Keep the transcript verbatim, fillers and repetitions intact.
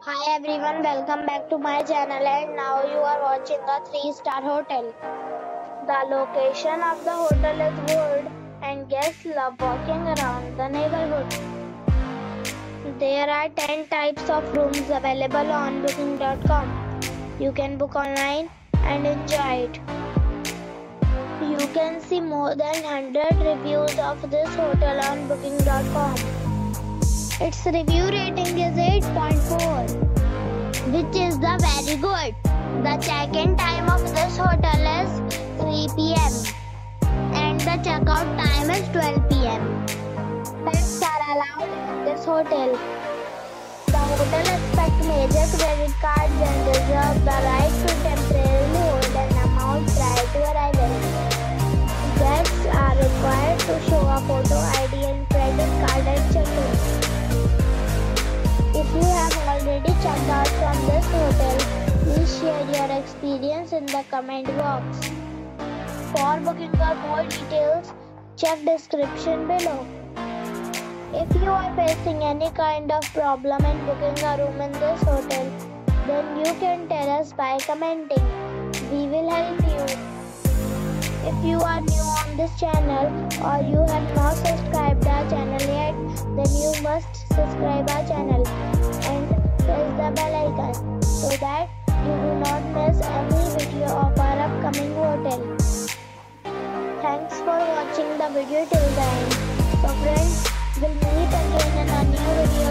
Hi everyone, welcome back to my channel and now you are watching a three star hotel. The location of the hotel is good and guests love walking around the neighborhood. There are ten types of rooms available on booking dot com. You can book online and enjoy it. You can see more than one hundred reviews of this hotel on booking dot com. Its review rating is eight point four. which is the very good. The check-in time of this hotel is three p m and the check-out time is twelve p m Pets are allowed in this hotel. The hotel accepts major credit cards and reserves the right to temporarily hold an amount prior to arrival. Guests are required to show a photo I D and credit card at check-in. If you have already checked out from this hotel, please share your experience in the comment box. For booking or more details, check description below. If you are facing any kind of problem in booking a room in this hotel, then you can tell us by commenting. We will help you. If you are new on this channel or you have not subscribed our channel yet, then you must subscribe our channel and press the bell icon so that you do not miss any video of our upcoming hotel. Thanks for watching the video till the end. So friends, we'll meet again in a new video.